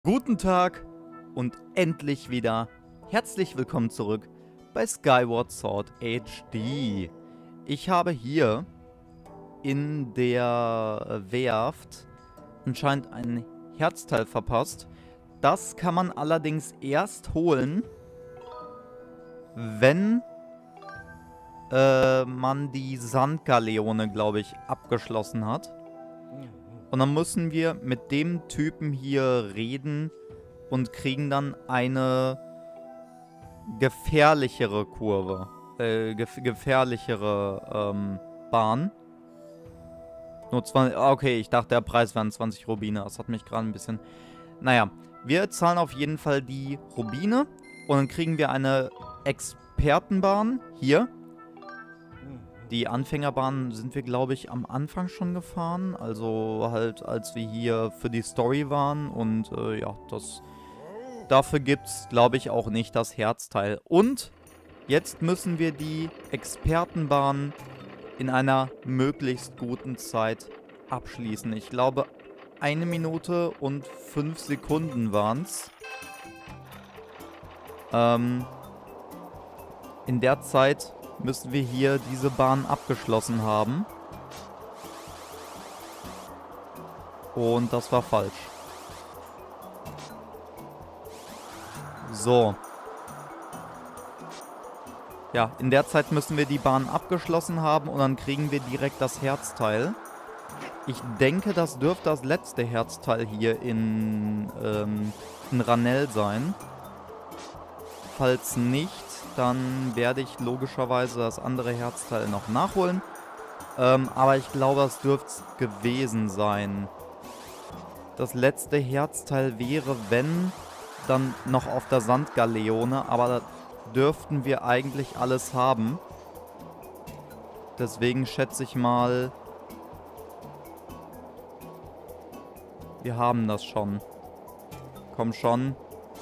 Guten Tag und endlich wieder herzlich willkommen zurück bei Skyward Sword HD. Ich habe hier in der Werft anscheinend ein Herzteil verpasst. Das kann man allerdings erst holen, wenn man die Sandgaleone, glaube ich, abgeschlossen hat. Und dann müssen wir mit dem Typen hier reden und kriegen dann eine gefährlichere Kurve. Gefährlichere Bahn. Nur 20. Okay, ich dachte, der Preis wären 20 Rubine. Das hat mich gerade ein bisschen. Naja, wir zahlen auf jeden Fall die Rubine. Und dann kriegen wir eine Expertenbahn hier. Die Anfängerbahn sind wir, glaube ich, am Anfang schon gefahren. Also halt, als wir hier für die Story waren. Und ja, dafür gibt es, glaube ich, auch nicht das Herzteil. Und jetzt müssen wir die Expertenbahn in einer möglichst guten Zeit abschließen. Ich glaube, 1 Minute und 5 Sekunden waren es. In der Zeit müssen wir hier diese Bahn abgeschlossen haben. Und das war falsch. So. Ja, in der Zeit müssen wir die Bahn abgeschlossen haben und dann kriegen wir direkt das Herzteil. Ich denke, das dürfte das letzte Herzteil hier in Ranel sein. Falls nicht, dann werde ich logischerweise das andere Herzteil noch nachholen. Aber ich glaube, das dürfte es gewesen sein. Das letzte Herzteil wäre, wenn, dann noch auf der Sandgaleone. Aber da dürften wir eigentlich alles haben. Deswegen schätze ich mal, wir haben das schon. Komm schon.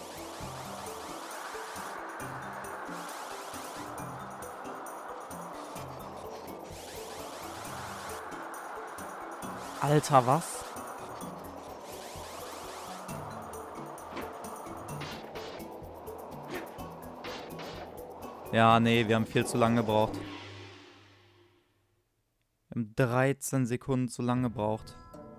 Alter, was? Ja, nee, wir haben viel zu lange gebraucht. Wir haben 13 Sekunden zu lange gebraucht.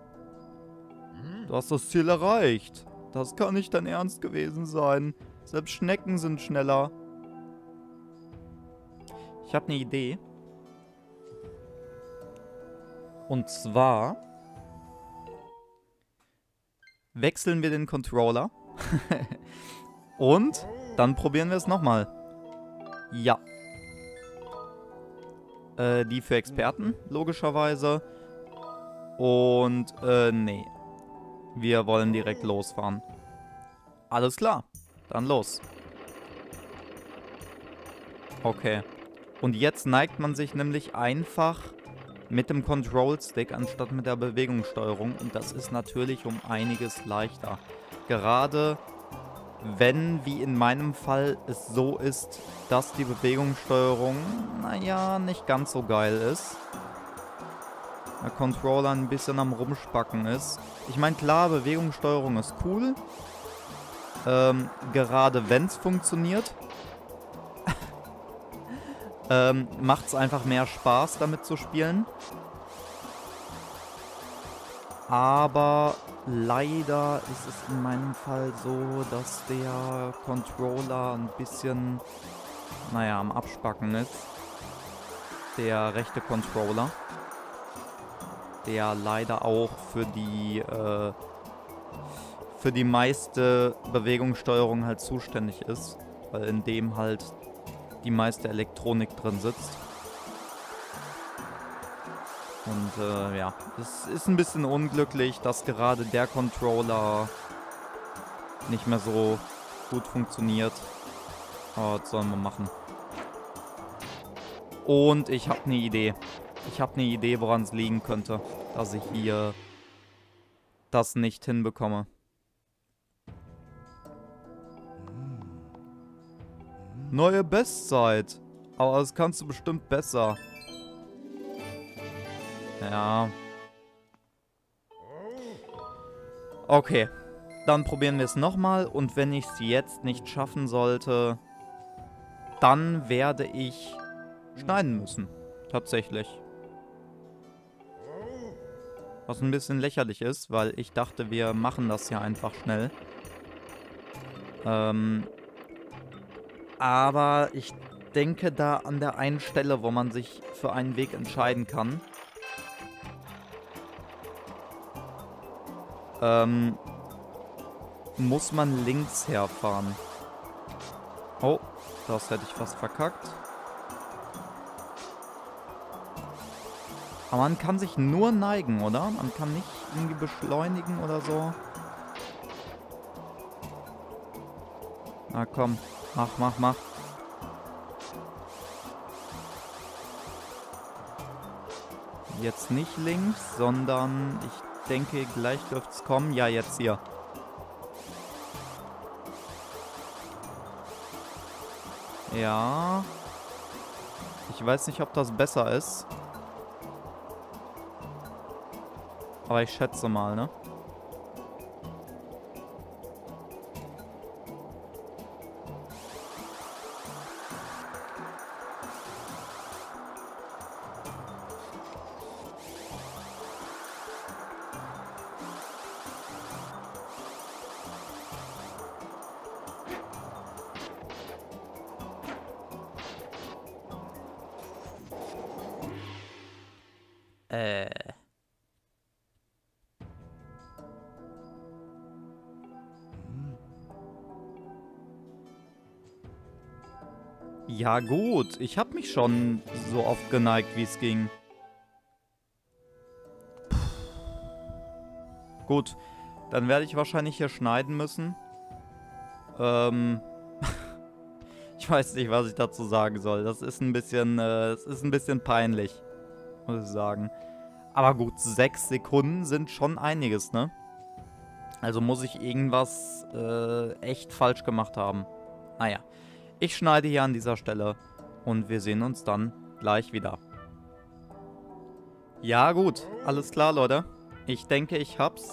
Du hast das Ziel erreicht. Das kann nicht dein Ernst gewesen sein. Selbst Schnecken sind schneller. Ich habe eine Idee. Und zwar wechseln wir den Controller. Und dann probieren wir es nochmal. Ja. Die für Experten, logischerweise. Und, nee. Wir wollen direkt losfahren. Alles klar. Dann los. Okay. Und jetzt neigt man sich nämlich einfach mit dem Control-Stick anstatt mit der Bewegungssteuerung. Und das ist natürlich um einiges leichter. Gerade wenn, wie in meinem Fall, es so ist, dass die Bewegungssteuerung, naja, nicht ganz so geil ist. Der Controller ein bisschen am Rumspacken ist. Ich meine, klar, Bewegungssteuerung ist cool. Gerade wenn es funktioniert. Macht es einfach mehr Spaß, damit zu spielen. Aber leider ist es in meinem Fall so, dass der Controller ein bisschen, naja, am Abspacken ist. Der rechte Controller. Der leider auch für die meiste Bewegungssteuerung halt zuständig ist. Weil in dem halt die meiste Elektronik drin sitzt. Und ja, es ist ein bisschen unglücklich, dass gerade der Controller nicht mehr so gut funktioniert. Aber was sollen wir machen? Und ich habe eine Idee. Ich habe eine Idee, woran es liegen könnte, dass ich hier das nicht hinbekomme. Neue Bestzeit. Aber das kannst du bestimmt besser. Ja. Okay. Dann probieren wir es nochmal. Und wenn ich es jetzt nicht schaffen sollte, dann werde ich schneiden müssen. Tatsächlich. Was ein bisschen lächerlich ist, weil ich dachte, wir machen das ja einfach schnell. Aber ich denke da an der einen Stelle, wo man sich für einen Weg entscheiden kann. Muss man links herfahren. Oh, das hätte ich fast verkackt. Aber man kann sich nur neigen, oder? Man kann nicht irgendwie beschleunigen oder so. Na komm, mach. Jetzt nicht links, sondern ich denke, gleich dürfte es kommen. Ja, jetzt hier. Ja. Ich weiß nicht, ob das besser ist. Aber ich schätze mal, ne? Ja gut, ich habe mich schon so oft geneigt, wie es ging. Gut, dann werde ich wahrscheinlich hier schneiden müssen. Ich weiß nicht, was ich dazu sagen soll. Das ist ein bisschen peinlich, muss ich sagen. Aber gut, 6 Sekunden sind schon einiges, ne? Also muss ich irgendwas echt falsch gemacht haben. Naja, ich schneide hier an dieser Stelle und wir sehen uns dann gleich wieder. Ja gut, alles klar, Leute. Ich denke, ich hab's.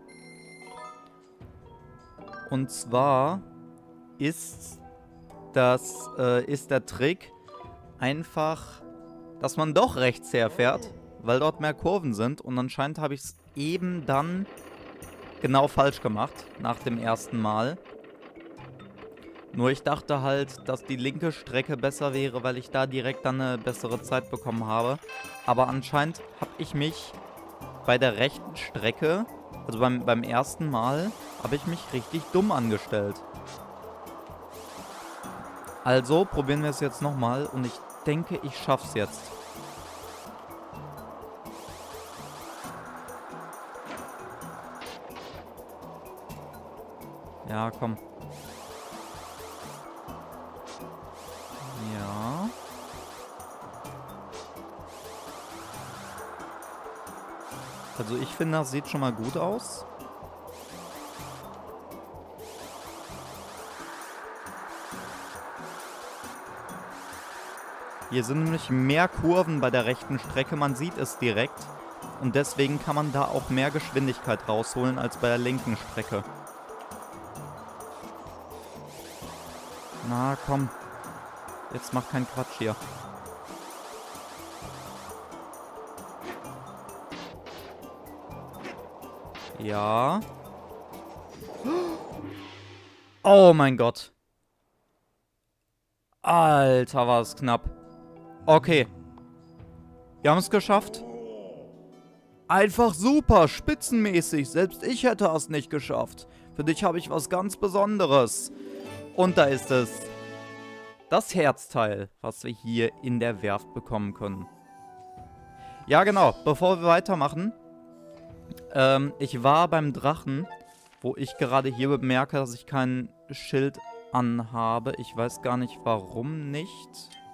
Und zwar ist der Trick einfach, dass man doch rechts herfährt, weil dort mehr Kurven sind. Und anscheinend habe ich es eben dann genau falsch gemacht, nach dem ersten Mal. Nur ich dachte halt, dass die linke Strecke besser wäre, weil ich da direkt dann eine bessere Zeit bekommen habe. Aber anscheinend habe ich mich bei der rechten Strecke, also beim ersten Mal, habe ich mich richtig dumm angestellt. Also probieren wir es jetzt nochmal und ich denke, ich schaff's jetzt. Ja, komm. Ja. Also ich finde, das sieht schon mal gut aus. Hier sind nämlich mehr Kurven bei der rechten Strecke, man sieht es direkt. Und deswegen kann man da auch mehr Geschwindigkeit rausholen als bei der linken Strecke. Na komm, jetzt mach keinen Quatsch hier. Ja. Oh mein Gott. Alter, war es knapp. Okay. Wir haben es geschafft. Einfach super, spitzenmäßig. Selbst ich hätte es nicht geschafft. Für dich habe ich was ganz Besonderes. Und da ist es. Das Herzteil, was wir hier in der Werft bekommen können. Ja, genau. Bevor wir weitermachen. Ich war beim Drachen, wo ich gerade hier bemerke, dass ich kein Schild anhabe. Ich weiß gar nicht, warum nicht.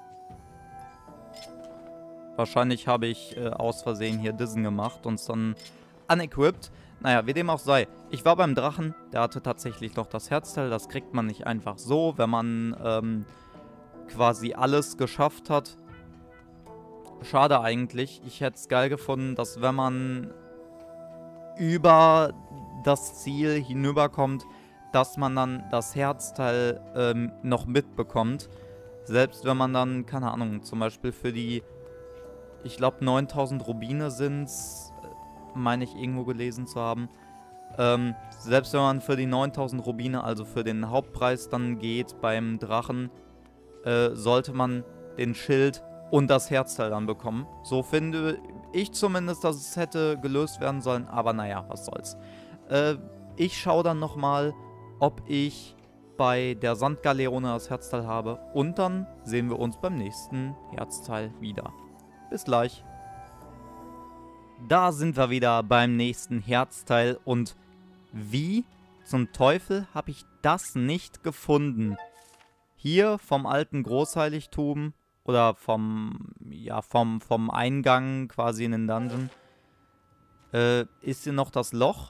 Wahrscheinlich habe ich aus Versehen hier diesen gemacht und es dann unequipped. Naja, wie dem auch sei. Ich war beim Drachen, der hatte tatsächlich noch das Herzteil. Das kriegt man nicht einfach so, wenn man quasi alles geschafft hat. Schade eigentlich. Ich hätte es geil gefunden, dass wenn man über das Ziel hinüberkommt, dass man dann das Herzteil noch mitbekommt. Selbst wenn man dann, keine Ahnung, zum Beispiel für die, ich glaube 9000 Rubine sind es, meine ich irgendwo gelesen zu haben. Selbst wenn man für die 9000 Rubine, also für den Hauptpreis dann geht beim Drachen, sollte man den Schild und das Herzteil dann bekommen. So finde ich zumindest, dass es hätte gelöst werden sollen, aber naja, was soll's. Ich schaue dann nochmal, ob ich bei der Sandgaleone das Herzteil habe und dann sehen wir uns beim nächsten Herzteil wieder. Bis gleich. Da sind wir wieder beim nächsten Herzteil und wie zum Teufel habe ich das nicht gefunden? Hier vom alten Großheiligtum oder vom Eingang quasi in den Dungeon ist hier noch das Loch,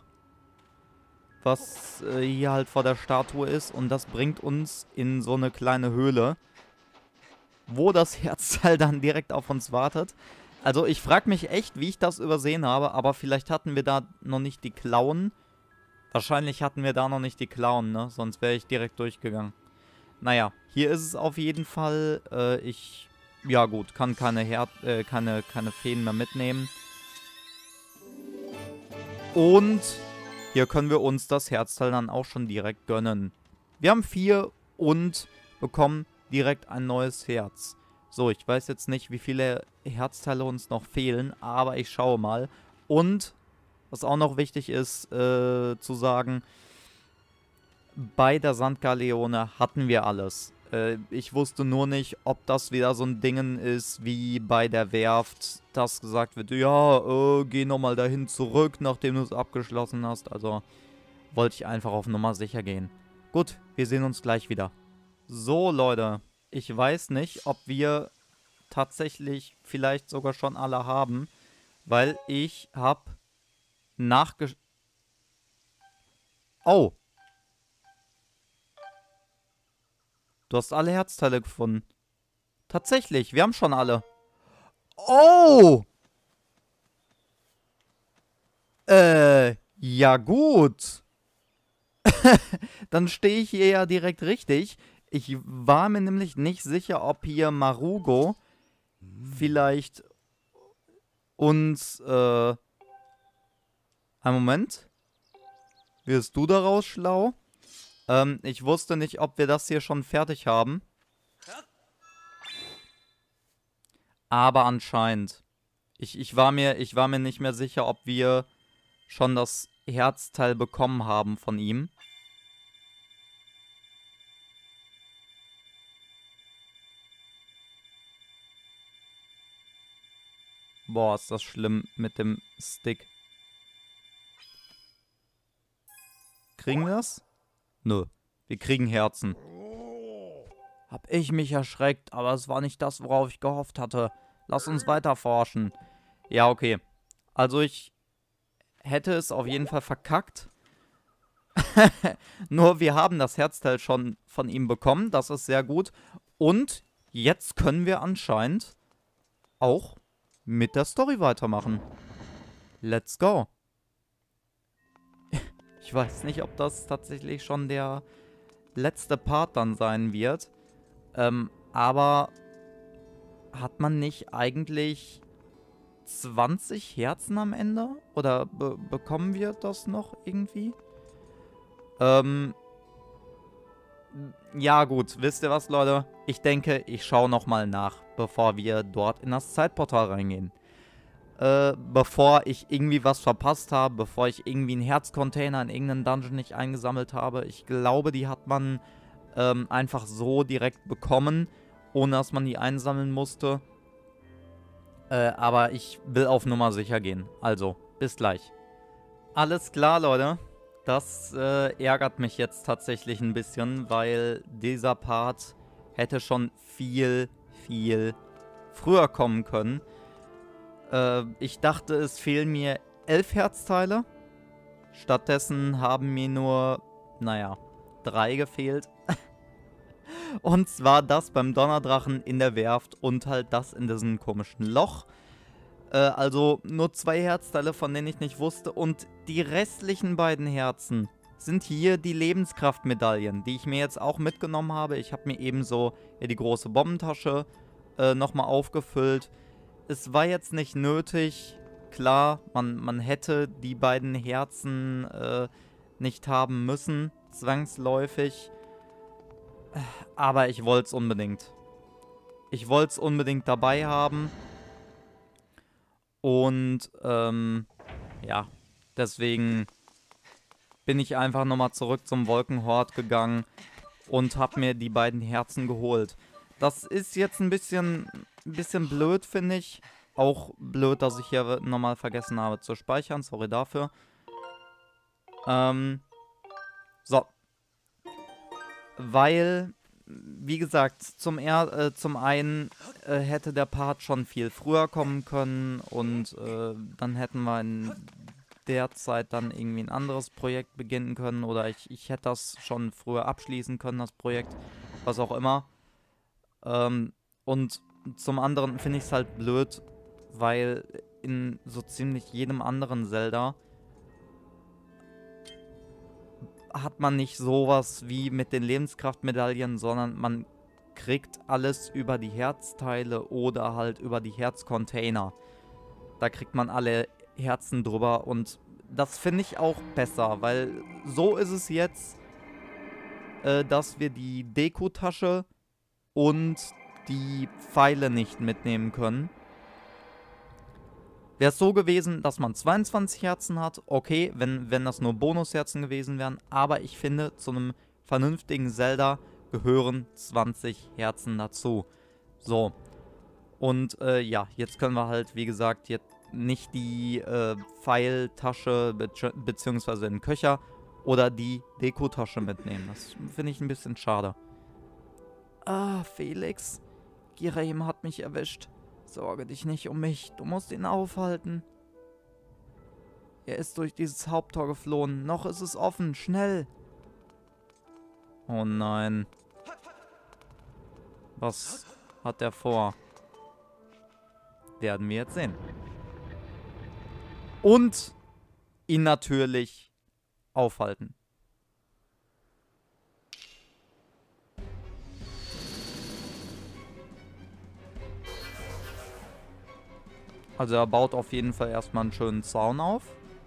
was hier halt vor der Statue ist und das bringt uns in so eine kleine Höhle, wo das Herzteil dann direkt auf uns wartet. Also ich frage mich echt, wie ich das übersehen habe, aber vielleicht hatten wir da noch nicht die Klauen. Wahrscheinlich hatten wir da noch nicht die Klauen, ne? Sonst wäre ich direkt durchgegangen. Naja, hier ist es auf jeden Fall. Ja gut, kann keine Feen mehr mitnehmen. Und hier können wir uns das Herzteil dann auch schon direkt gönnen. Wir haben 4 und bekommen direkt ein neues Herz. So, ich weiß jetzt nicht, wie viele Herzteile uns noch fehlen, aber ich schaue mal. Und was auch noch wichtig ist zu sagen, bei der Sandgaleone hatten wir alles. Ich wusste nur nicht, ob das wieder so ein Ding ist wie bei der Werft, dass gesagt wird, ja, geh nochmal dahin zurück, nachdem du es abgeschlossen hast. Also wollte ich einfach auf Nummer sicher gehen. Gut, wir sehen uns gleich wieder. So, Leute, ich weiß nicht, ob wir tatsächlich vielleicht sogar schon alle haben, weil ich habe Oh! Du hast alle Herzteile gefunden. Tatsächlich, wir haben schon alle. Oh! Ja gut. Dann stehe ich hier ja direkt richtig. Ich war mir nämlich nicht sicher, ob hier Marugo vielleicht uns, einen Moment. Wirst du daraus schlau? Ich wusste nicht, ob wir das hier schon fertig haben. Aber anscheinend. Ich war mir nicht mehr sicher, ob wir schon das Herzteil bekommen haben von ihm. Boah, ist das schlimm mit dem Stick. Kriegen wir das? Nö. Wir kriegen Herzen. Hab ich mich erschreckt, aber es war nicht das, worauf ich gehofft hatte. Lass uns weiter forschen. Ja, okay. Also ich hätte es auf jeden Fall verkackt. Nur wir haben das Herzteil schon von ihm bekommen. Das ist sehr gut. Und jetzt können wir anscheinend auch mit der Story weitermachen. Let's go. Ich weiß nicht, ob das tatsächlich schon der letzte Part dann sein wird. Aber hat man nicht eigentlich 20 Herzen am Ende? Oder bekommen wir das noch irgendwie? Ja gut, wisst ihr was, Leute? Ich denke, ich schaue nochmal nach, bevor wir dort in das Zeitportal reingehen. Bevor ich irgendwie was verpasst habe, bevor ich irgendwie einen Herzcontainer in irgendeinem Dungeon nicht eingesammelt habe. Ich glaube, die hat man einfach so direkt bekommen, ohne dass man die einsammeln musste. Aber ich will auf Nummer sicher gehen. Also, bis gleich. Alles klar, Leute. Das ärgert mich jetzt tatsächlich ein bisschen, weil dieser Part hätte schon viel, viel früher kommen können. Ich dachte, es fehlen mir 11 Herzteile. Stattdessen haben mir nur, naja, 3 gefehlt. Und zwar das beim Donnerdrachen in der Werft und halt das in diesem komischen Loch. Also nur 2 Herzteile, von denen ich nicht wusste. Und die restlichen beiden Herzen sind hier die Lebenskraftmedaillen, die ich mir jetzt auch mitgenommen habe. Ich habe mir ebenso hier die große Bombentasche nochmal aufgefüllt. Es war jetzt nicht nötig. Klar, man hätte die beiden Herzen nicht haben müssen, zwangsläufig. Aber ich wollte es unbedingt. Ich wollte es unbedingt dabei haben. Und, ja, deswegen bin ich einfach nochmal zurück zum Wolkenhort gegangen und habe mir die beiden Herzen geholt. Das ist jetzt ein bisschen blöd, finde ich. Auch blöd, dass ich hier nochmal vergessen habe zu speichern. Sorry dafür. So. Weil, wie gesagt, zum einen hätte der Part schon viel früher kommen können und dann hätten wir in der Zeit dann irgendwie ein anderes Projekt beginnen können oder ich hätte das schon früher abschließen können, das Projekt, was auch immer. Und zum anderen finde ich es halt blöd, weil in so ziemlich jedem anderen Zelda hat man nicht sowas wie mit den Lebenskraftmedaillen, sondern man kriegt alles über die Herzteile oder halt über die Herzcontainer. Da kriegt man alle Herzen drüber und das finde ich auch besser, weil so ist es jetzt, dass wir die Dekotasche und die Pfeile nicht mitnehmen können. Wäre es so gewesen, dass man 22 Herzen hat, okay, wenn das nur Bonusherzen gewesen wären, aber ich finde, zu einem vernünftigen Zelda gehören 20 Herzen dazu. So, und ja, jetzt können wir halt, wie gesagt, jetzt nicht die Pfeiltasche beziehungsweise den Köcher oder die Dekotasche mitnehmen. Das finde ich ein bisschen schade. Ah, Felix, Giraim hat mich erwischt. Sorge dich nicht um mich, du musst ihn aufhalten. Er ist durch dieses Haupttor geflohen. Noch ist es offen, schnell. Oh nein. Was hat er vor? Werden wir jetzt sehen. Und ihn natürlich aufhalten. Also er baut auf jeden Fall erstmal einen schönen Zaun auf.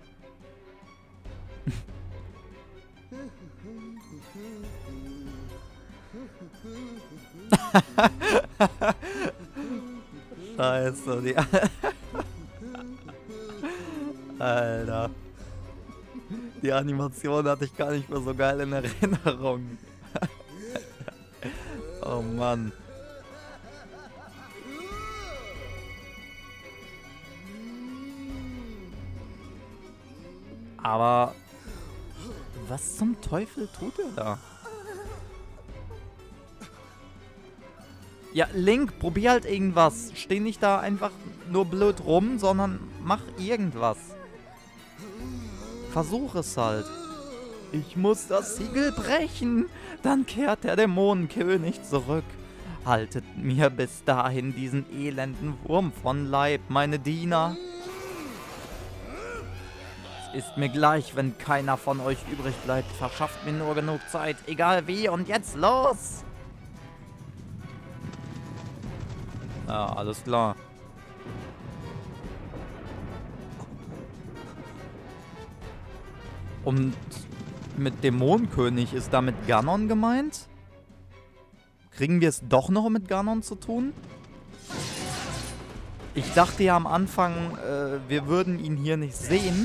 Scheiße, die... Alter. Die Animation hatte ich gar nicht mehr so geil in Erinnerung. Oh Mann. Aber was zum Teufel tut er da? Ja, Link, probier halt irgendwas. Steh nicht da einfach nur blöd rum, sondern mach irgendwas. Versuch es halt. Ich muss das Siegel brechen. Dann kehrt der Dämonenkönig zurück. Haltet mir bis dahin diesen elenden Wurm von Leib, meine Diener. Ist mir gleich, wenn keiner von euch übrig bleibt. Verschafft mir nur genug Zeit. Egal wie. Und jetzt los! Ja, alles klar. Und mit Dämonenkönig ist damit Ganon gemeint? Kriegen wir es doch noch mit Ganon zu tun? Ich dachte ja am Anfang, wir würden ihn hier nicht sehen.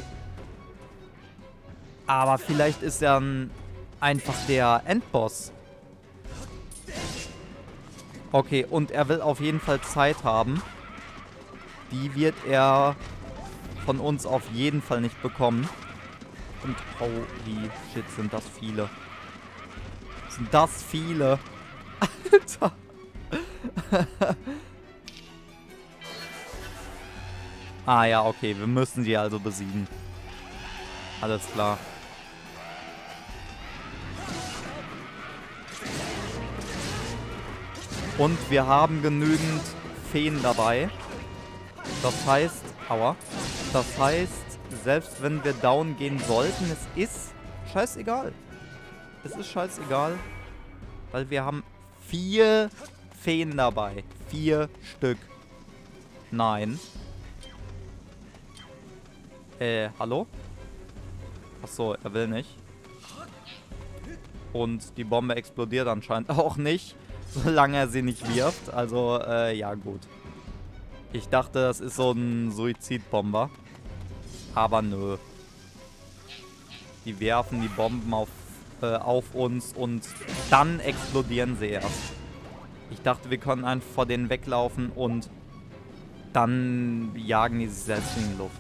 Aber vielleicht ist er einfach der Endboss. Okay, und er will auf jeden Fall Zeit haben. Die wird er von uns auf jeden Fall nicht bekommen. Und holy shit, sind das viele. Sind das viele. Alter. Ah ja, okay, wir müssen sie also besiegen. Alles klar. Und wir haben genügend Feen dabei. Das heißt, Aua. Das heißt, selbst wenn wir down gehen sollten, es ist scheißegal. Es ist scheißegal, weil wir haben 4 Feen dabei. 4 Stück. Nein. Hallo? Achso, er will nicht. Und die Bombe explodiert anscheinend auch nicht, solange er sie nicht wirft. Also, ja gut. Ich dachte, das ist so ein Suizidbomber. Aber nö. Die werfen die Bomben auf uns und dann explodieren sie erst. Ich dachte, wir können einfach vor denen weglaufen und dann jagen die sich selbst in die Luft.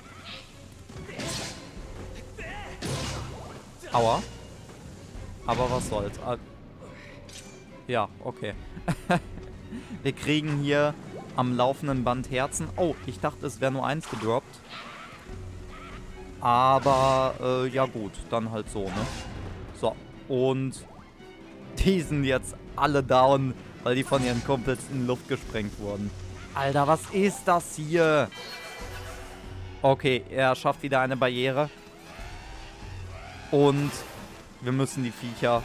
Aua. Aber was soll's. Ja, okay. Wir kriegen hier am laufenden Band Herzen. Oh, ich dachte, es wäre nur 1 gedroppt. Aber, ja gut, dann halt so, ne? So, und die sind jetzt alle down, weil die von ihren Kumpels in die Luft gesprengt wurden. Alter, was ist das hier? Okay, er schafft wieder eine Barriere. Und wir müssen die Viecher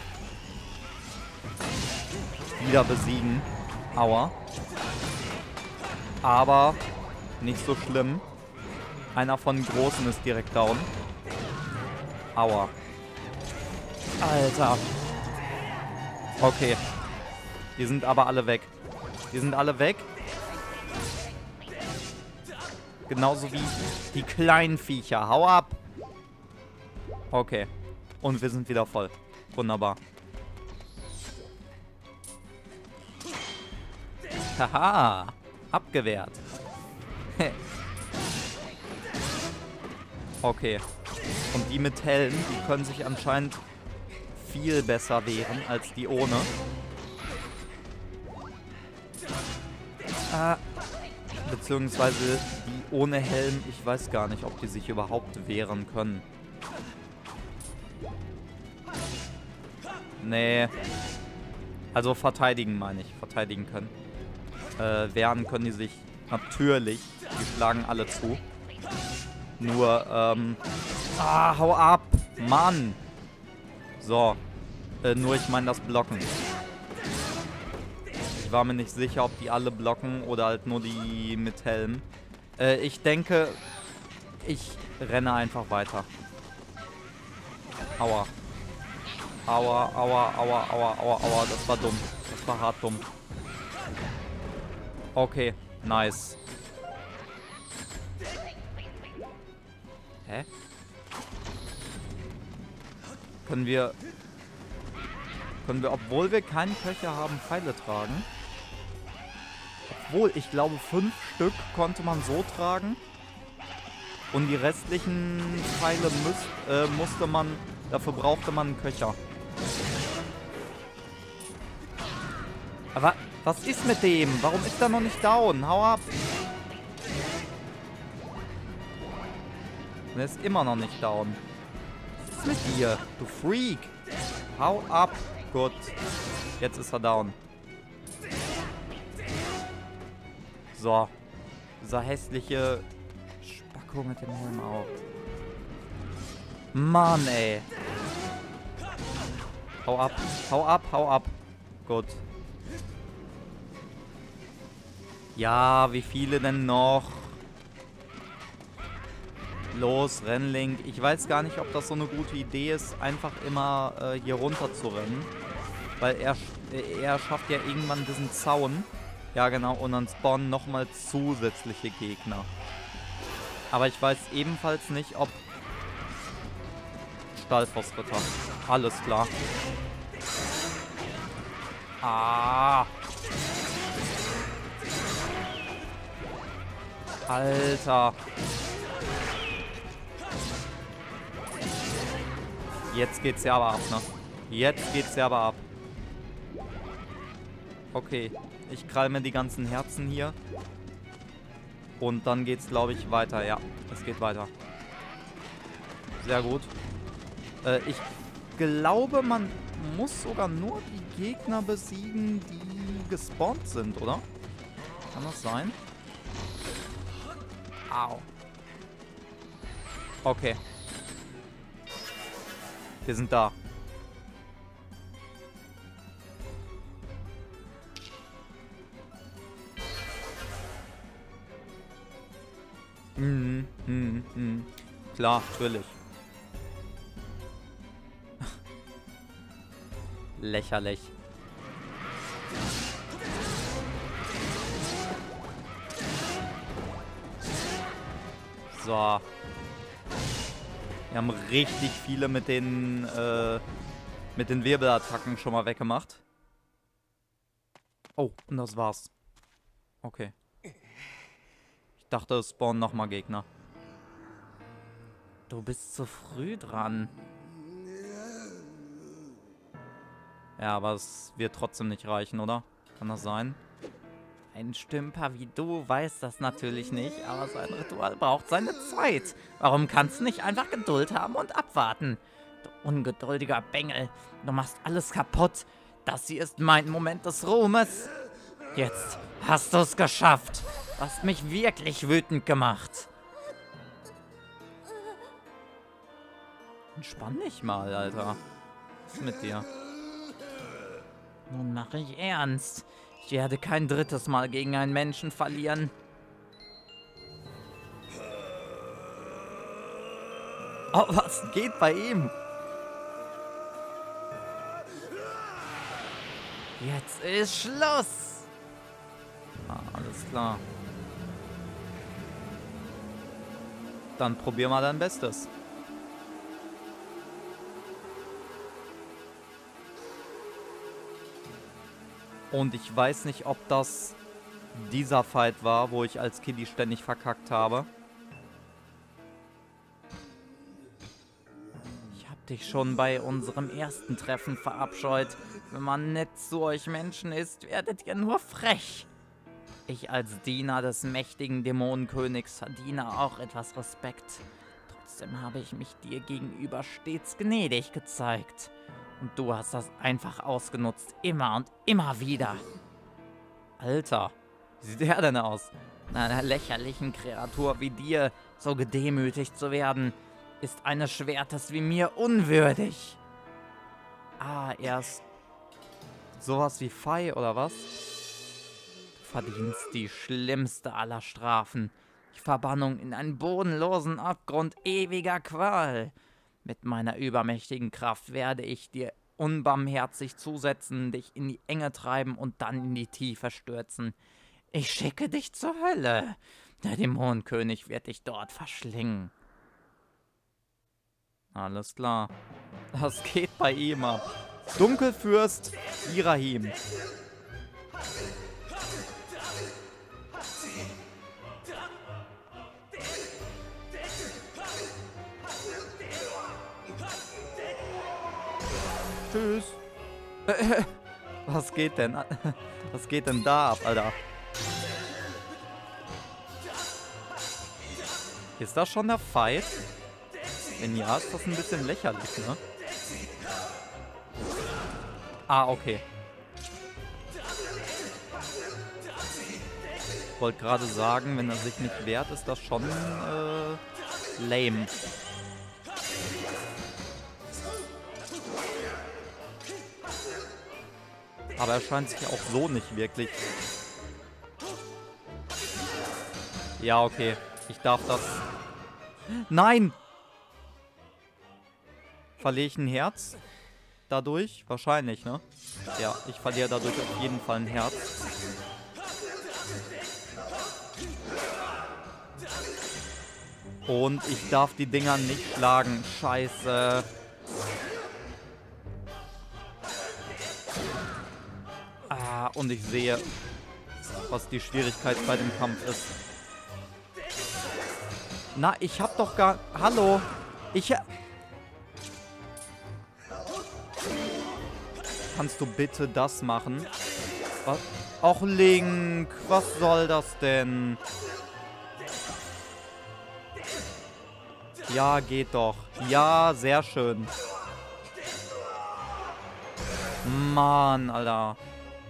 wieder besiegen. Aua. Aber nicht so schlimm. Einer von den Großen ist direkt down. Aua. Alter. Okay. Die sind aber alle weg. Die sind alle weg. Genauso wie die kleinen Viecher. Hau ab. Okay. Und wir sind wieder voll. Wunderbar. Haha. Abgewehrt. Okay. Und die mit Helm, die können sich anscheinend viel besser wehren als die ohne. Beziehungsweise die ohne Helm, ich weiß gar nicht, ob die sich überhaupt wehren können. Nee. Also verteidigen meine ich. Verteidigen können. Wehren können die sich natürlich. Die schlagen alle zu. Nur, hau ab! Mann! So. Nur ich meine das Blocken. Ich war mir nicht sicher, ob die alle blocken oder halt nur die mit Helm. Ich denke, ich renne einfach weiter. Aua. Aua, aua, aua, aua, aua, aua. Das war dumm. Das war hart dumm. Okay, nice. Hä? Können wir, obwohl wir keinen Köcher haben, Pfeile tragen? Obwohl, ich glaube, 5 Stück konnte man so tragen. Und die restlichen Pfeile musste man, dafür brauchte man einen Köcher. Aber was ist mit dem? Warum ist er noch nicht down? Hau ab! Er ist immer noch nicht down. Was ist mit dir? Du Freak! Hau ab! Gut. Jetzt ist er down. So. Dieser hässliche Spacko mit dem Helm auch. Mann, ey. Hau ab. Hau ab, hau ab. Gut. Ja, wie viele denn noch? Los, Rennlink. Ich weiß gar nicht, ob das so eine gute Idee ist, einfach immer hier runter zu rennen. Weil er schafft ja irgendwann diesen Zaun. Ja, genau. Und dann spawnen nochmal zusätzliche Gegner. Aber ich weiß ebenfalls nicht, ob... Stahlforstritter. Alles klar. Ah. Alter. Jetzt geht's ja aber ab, ne? Jetzt geht's ja aber ab. Okay. Ich krall mir die ganzen Herzen hier. Und dann geht's, glaube ich, weiter. Ja, es geht weiter. Sehr gut. Ich glaube, man muss sogar nur die Gegner besiegen, die gespawnt sind, oder? Kann das sein? Au. Okay. Wir sind da. Klar, natürlich. Lächerlich. So. Wir haben richtig viele mit den Wirbelattacken schon mal weggemacht. Oh, und das war's. Okay. Ich dachte, es spawnen nochmal Gegner. Du bist zu früh dran. Ja, aber es wird trotzdem nicht reichen, oder? Kann das sein? Ein Stümper wie du weiß das natürlich nicht, aber sein Ritual braucht seine Zeit. Warum kannst du nicht einfach Geduld haben und abwarten? Du ungeduldiger Bengel, du machst alles kaputt. Das hier ist mein Moment des Ruhmes. Jetzt hast du es geschafft. Du hast mich wirklich wütend gemacht. Entspann dich mal, Alter. Was ist mit dir? Nun mache ich ernst. Ich werde kein drittes Mal gegen einen Menschen verlieren. Oh, was geht bei ihm? Jetzt ist Schluss. Ah, alles klar. Dann probier mal dein Bestes. Und ich weiß nicht, ob das dieser Fight war, wo ich als Kiddie ständig verkackt habe. Ich hab dich schon bei unserem ersten Treffen verabscheut. Wenn man nett zu euch Menschen ist, werdet ihr nur frech. Ich als Diener des mächtigen Dämonenkönigs verdiene auch etwas Respekt. Trotzdem habe ich mich dir gegenüber stets gnädig gezeigt. Und du hast das einfach ausgenutzt. Immer und immer wieder. Alter, wie sieht der denn aus? Einer lächerlichen Kreatur wie dir so gedemütigt zu werden, ist eines Schwertes wie mir unwürdig. Ah, er ist sowas wie Fei, oder was? Du verdienst die schlimmste aller Strafen. Die Verbannung in einen bodenlosen Abgrund ewiger Qual. Mit meiner übermächtigen Kraft werde ich dir unbarmherzig zusetzen, dich in die Enge treiben und dann in die Tiefe stürzen. Ich schicke dich zur Hölle. Der Dämonenkönig wird dich dort verschlingen. Alles klar. Das geht bei ihm ab. Dunkelfürst Irahim. Tschüss. Was geht denn? Was geht denn da ab, Alter? Ist das schon der Fight? Wenn ja, ist das ein bisschen lächerlich, ne? Ah, okay. Ich wollte gerade sagen, wenn er sich nicht wehrt, ist das schon lame. Aber er scheint sich auch so nicht wirklich... Ja, okay. Ich darf das... Nein! Verliere ich ein Herz? Dadurch? Wahrscheinlich, ne? Ja, ich verliere dadurch auf jeden Fall ein Herz. Und ich darf die Dinger nicht schlagen. Scheiße. Ah, und ich sehe, was die Schwierigkeit bei dem Kampf ist. Na, ich hab doch gar... Hallo? Kannst du bitte das machen? Was? Och, Link, was soll das denn? Ja, geht doch. Ja, sehr schön. Mann, Alter.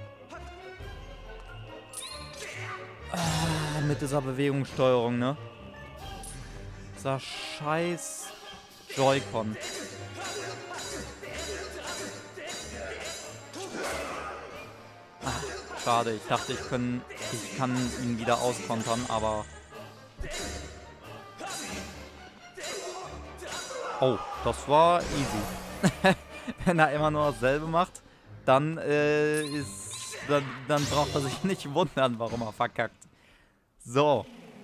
Ah, mit dieser Bewegungssteuerung, ne? Dieser scheiß Joy-Con. Ach, schade. Ich dachte, ich kann ihn wieder auskontern, aber... Oh, das war easy. Wenn er immer nur dasselbe macht, dann dann braucht er sich nicht wundern, warum er verkackt. So.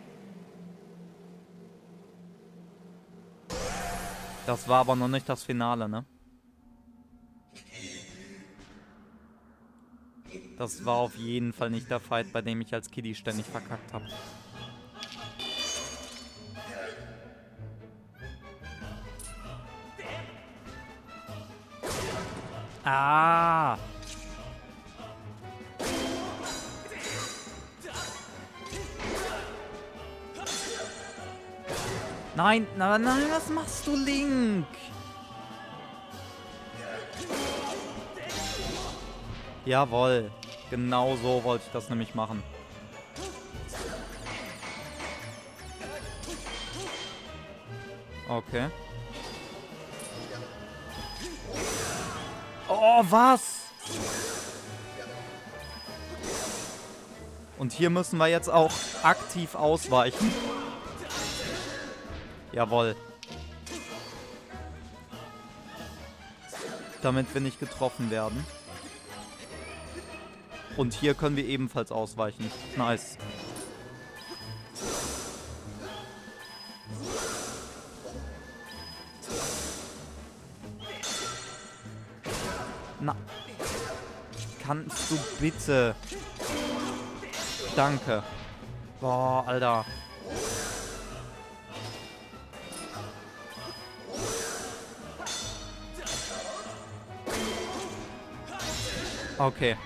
Das war aber noch nicht das Finale, ne? Das war auf jeden Fall nicht der Fight, bei dem ich als Kiddie ständig verkackt habe. Ah! Nein, nein, was machst du, Link? Jawohl. Genau so wollte ich das nämlich machen. Okay. Oh, was? Und hier müssen wir jetzt auch aktiv ausweichen. Jawohl. Damit wir nicht getroffen werden. Und hier können wir ebenfalls ausweichen. Nice. Na. Kannst du bitte... Danke. Boah, Alter. Okay.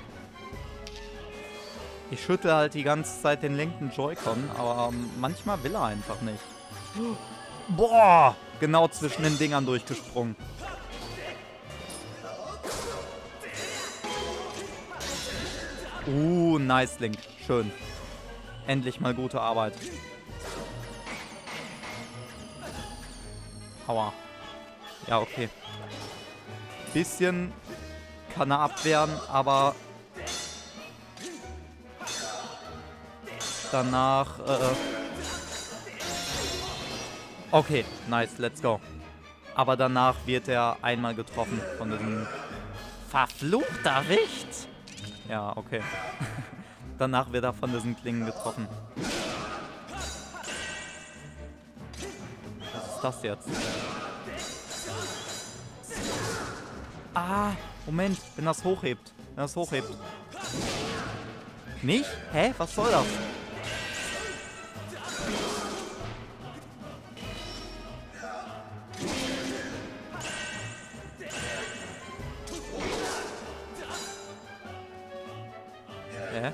Ich schüttle halt die ganze Zeit den linken Joy-Con, aber manchmal will er einfach nicht. Boah! Genau zwischen den Dingern durchgesprungen. Nice, Link. Schön. Endlich mal gute Arbeit. Aua. Ja, okay. Bisschen kann er abwehren, aber danach, okay, nice, let's go. Aber danach wird er einmal getroffen von diesem verfluchter Wicht. Ja, okay. Danach wird er von diesen Klingen getroffen. Was ist das jetzt? Ah, Moment, wenn das hochhebt. Wenn das hochhebt. Nicht? Hä? Was soll das? Hä?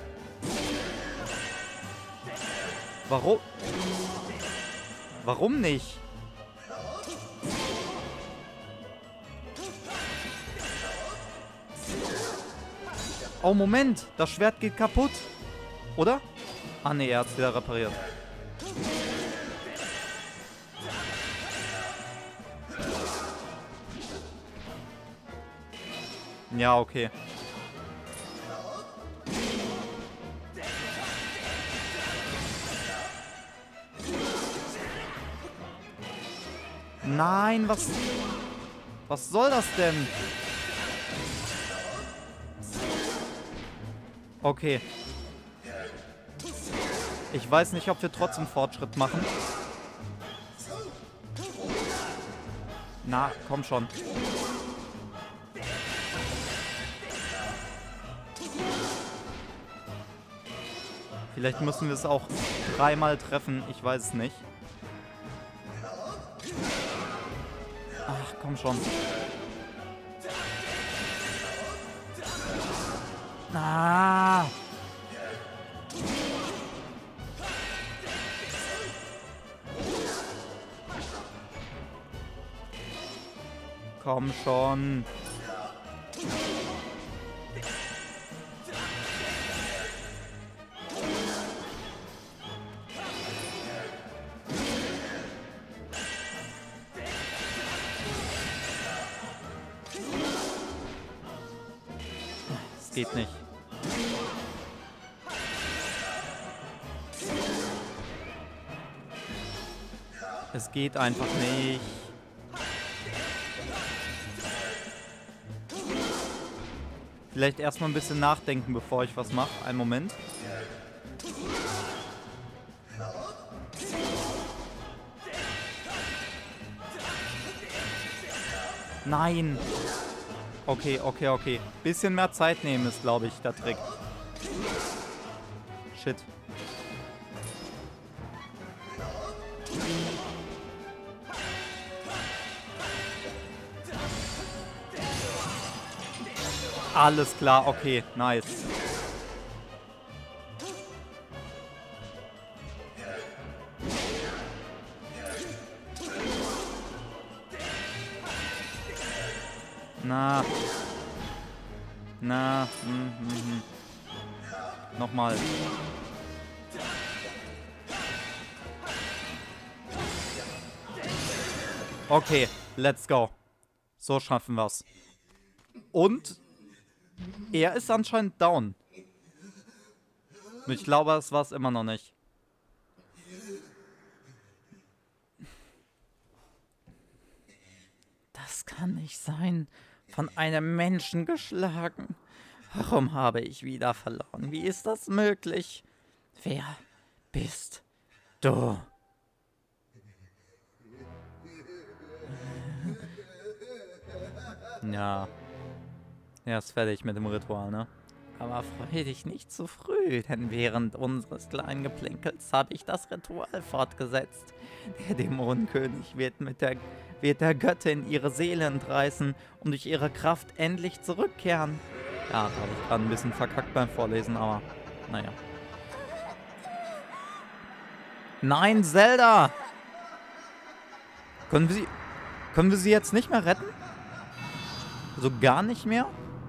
Warum? Warum nicht? Oh, Moment. Das Schwert geht kaputt. Oder? Ah, nee, er hat es wieder repariert. Ja, okay. Nein, was soll das denn? Okay. Ich weiß nicht, ob wir trotzdem Fortschritt machen. Na, komm schon. Vielleicht müssen wir es auch 3-mal treffen. Ich weiß es nicht. Ach, komm schon. Ah! Komm schon. geht nicht. Es geht einfach nicht. Vielleicht erstmal ein bisschen nachdenken, bevor ich was mache. Einen Moment. Nein. Okay, okay, okay. Bisschen mehr Zeit nehmen ist, glaube ich, der Trick. Shit. Alles klar, okay, nice. Na. Na. Nochmal. Okay, let's go. So schaffen wir's. Und er ist anscheinend down. Ich glaube, das war's immer noch nicht. Das kann nicht sein. Von einem Menschen geschlagen. Warum habe ich wieder verloren? Wie ist das möglich? Wer bist du? Ja. Er ist fertig mit dem Ritual, ne? Aber freue dich nicht zu früh, denn während unseres kleinen Geplänkels habe ich das Ritual fortgesetzt. Der Dämonenkönig wird der Göttin ihre Seele entreißen und durch ihre Kraft endlich zurückkehren. Ja, da habe ich gerade ein bisschen verkackt beim Vorlesen, aber naja. Nein, Zelda! Können wir sie jetzt nicht mehr retten? So gar nicht mehr?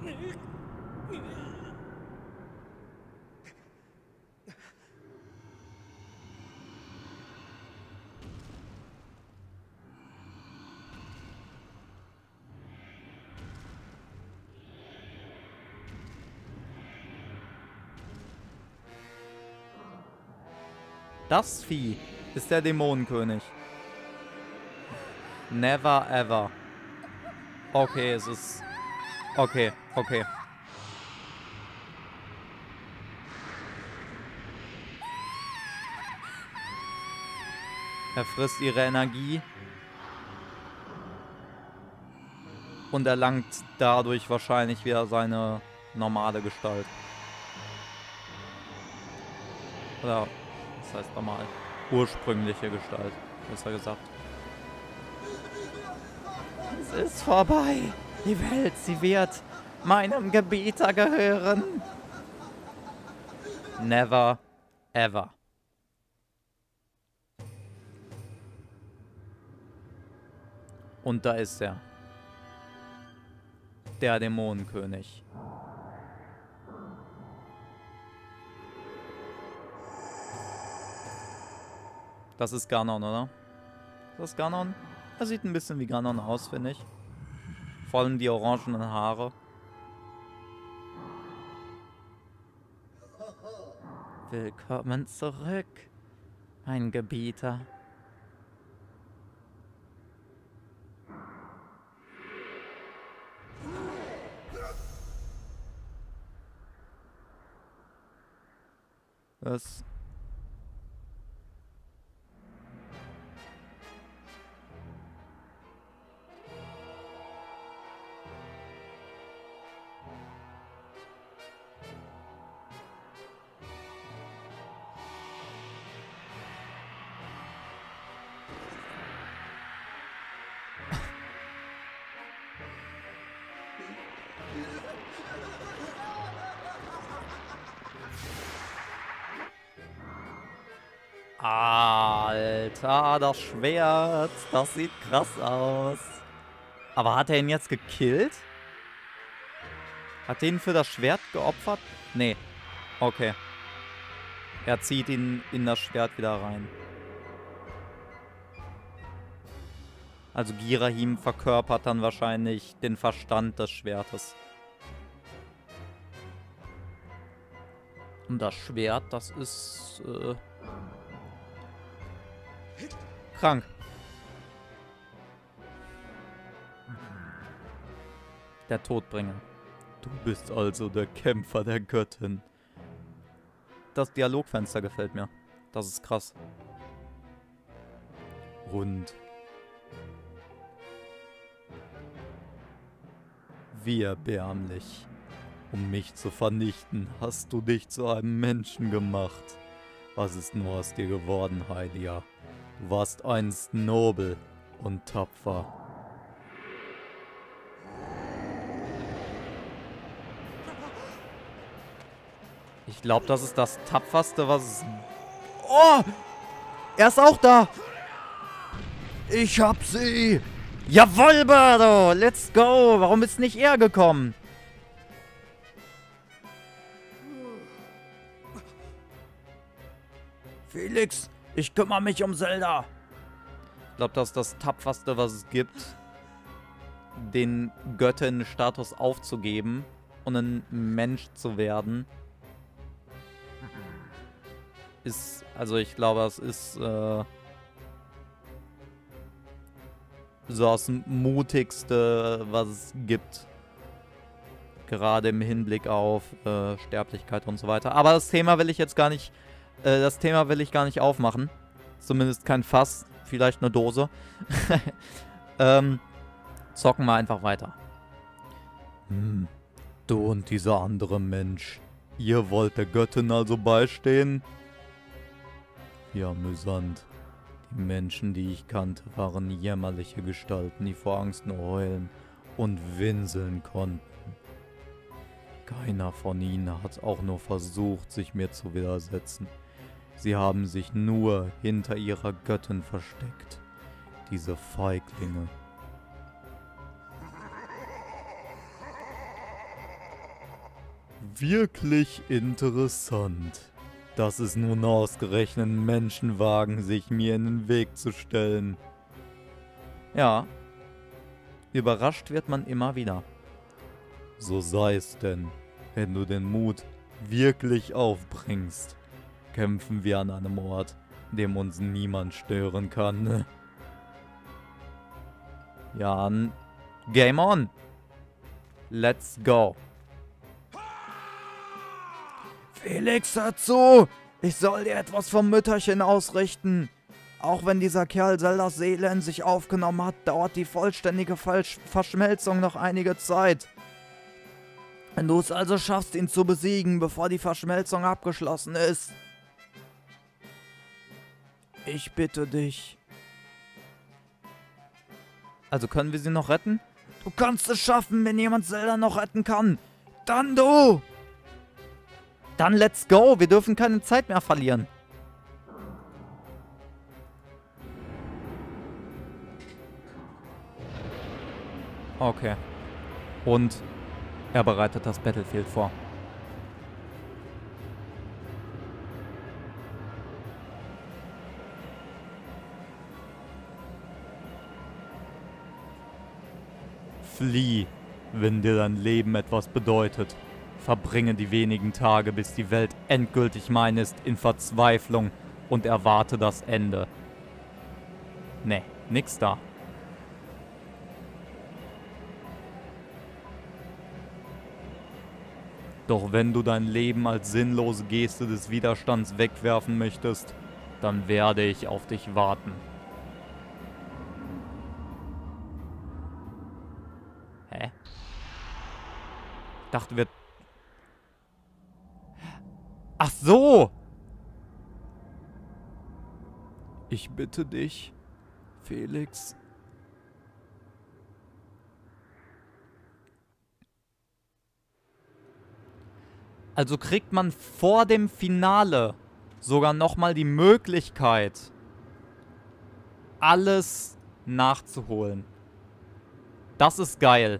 Das Vieh ist der Dämonenkönig. Never ever. Okay, es ist... Okay, okay. Er frisst ihre Energie. Und erlangt dadurch wahrscheinlich wieder seine normale Gestalt. Oder... Das heißt normal. Ursprüngliche Gestalt, besser gesagt. Es ist vorbei. Die Welt, sie wird meinem Gebieter gehören. Never, ever. Und da ist er. Der Dämonenkönig. Das ist Ganon, oder? Ist das Ganon? Er sieht ein bisschen wie Ganon aus, finde ich. Vor allem die orangenen Haare. Willkommen zurück, mein Gebieter. Was? Alter, das Schwert. Das sieht krass aus. Aber hat er ihn jetzt gekillt? Hat er ihn für das Schwert geopfert? Nee. Okay. Er zieht ihn in das Schwert wieder rein. Also Girahim verkörpert dann wahrscheinlich den Verstand des Schwertes. Und das Schwert, das ist krank. Der Todbringer. Du bist also der Kämpfer der Göttin. Das Dialogfenster gefällt mir. Das ist krass. Und wie erbärmlich. Um mich zu vernichten, hast du dich zu einem Menschen gemacht. Was ist nur aus dir geworden, Heiliger? Du warst einst nobel und tapfer. Ich glaube, das ist das Tapferste, was es... Oh! Er ist auch da! Ich hab sie! Jawohl, Bardo! Let's go! Warum ist nicht er gekommen? Felix, ich kümmere mich um Zelda. Ich glaube, das ist das Tapferste, was es gibt. Den Göttin-Status aufzugeben und ein Mensch zu werden. Ist, also ich glaube, es ist so das Mutigste, was es gibt. Gerade im Hinblick auf Sterblichkeit und so weiter. Aber das Thema will ich jetzt gar nicht, aufmachen. Zumindest kein Fass, vielleicht eine Dose. Zocken wir einfach weiter. Du und dieser andere Mensch. Ihr wollt der Göttin also beistehen? Wie amüsant. Die Menschen, die ich kannte, waren jämmerliche Gestalten, die vor Angst nur heulen und winseln konnten. Keiner von ihnen hat auch nur versucht, sich mir zu widersetzen. Sie haben sich nur hinter ihrer Göttin versteckt. Diese Feiglinge. Wirklich interessant. Dass es nun ausgerechnet Menschen wagen, sich mir in den Weg zu stellen. Ja. Überrascht wird man immer wieder. So sei es denn, wenn du den Mut wirklich aufbringst. Kämpfen wir an einem Ort, dem uns niemand stören kann. Ja, Game on! Let's go! Felix, hör zu! Ich soll dir etwas vom Mütterchen ausrichten. Auch wenn dieser Kerl Zeldas Seele in sich aufgenommen hat, dauert die vollständige Verschmelzung noch einige Zeit. Wenn du es also schaffst, ihn zu besiegen, bevor die Verschmelzung abgeschlossen ist. Ich bitte dich. Also können wir sie noch retten? Du kannst es schaffen, wenn jemand Zelda noch retten kann. Dann du! Dann let's go. Wir dürfen keine Zeit mehr verlieren. Okay. Und er bereitet das Battlefield vor. Flieh, wenn dir dein Leben etwas bedeutet. Verbringe die wenigen Tage, bis die Welt endgültig mein ist, in Verzweiflung und erwarte das Ende. Nee, nix da. Doch wenn du dein Leben als sinnlose Geste des Widerstands wegwerfen möchtest, dann werde ich auf dich warten. Hä? Ich dachte, wir... Ach so! Ich bitte dich, Felix. Also kriegt man vor dem Finale sogar nochmal die Möglichkeit, alles nachzuholen. Das ist geil.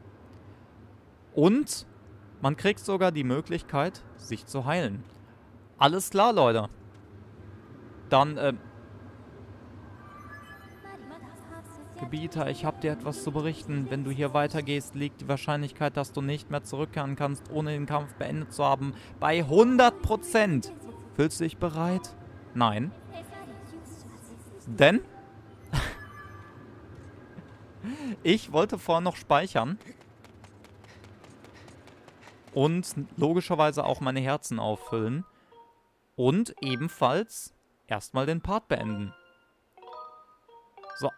Und man kriegt sogar die Möglichkeit, sich zu heilen. Alles klar, Leute. Dann, Gebieter, ich habe dir etwas zu berichten. Wenn du hier weitergehst, liegt die Wahrscheinlichkeit, dass du nicht mehr zurückkehren kannst, ohne den Kampf beendet zu haben, bei 100%. Fühlst du dich bereit? Nein. Denn ich wollte vorher noch speichern und logischerweise auch meine Herzen auffüllen und ebenfalls erstmal den Part beenden. So.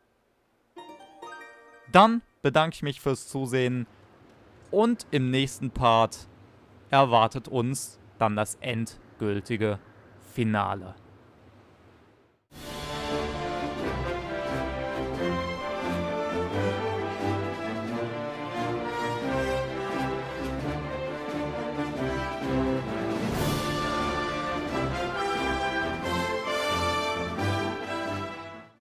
Dann bedanke ich mich fürs Zusehen und im nächsten Part erwartet uns dann das endgültige Finale.